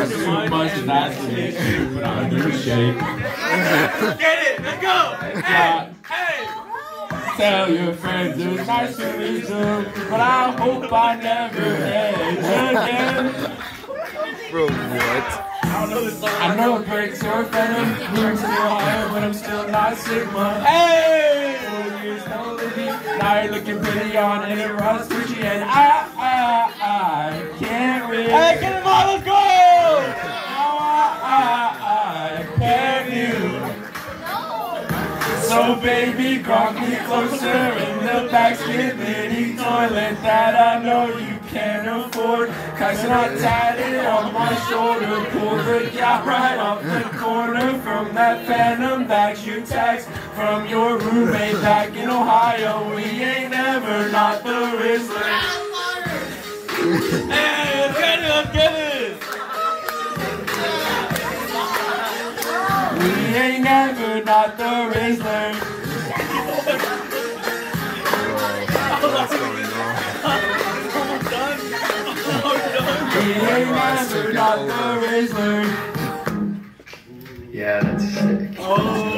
too much not to be true, but I'm gonna shake. Get it, let's go! Hey! Hey! Tell your friends it was nice to meet you, but I hope I never age again. Bro, what? I know it breaks your venom, I'm still higher, but I'm still not Sigma. Hey! 4 years no living, now you're looking pretty on it, Ross Gucci, and I can't wait. Hey, get him on, let's go! I can't you. So baby, grab me closer in the backseat mini toilet that I know you can't afford. Cause I tied it on my shoulder, pull the gap right off the corner from that phantom bags you text from your roommate back in Ohio. We ain't never not the Rizzler. Hey, let's get it! We ain't never not the Rizzler. We ain't never not the Rizzler. Yeah, that's sick. Oh.